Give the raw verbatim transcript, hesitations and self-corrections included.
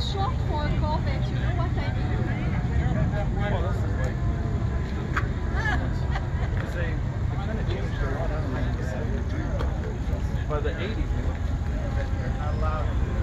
It's short for a Corvette, you know what I mean? Well, this is like, say, it kind of changed a lot, hasn't it? By the eighties, they're not allowed.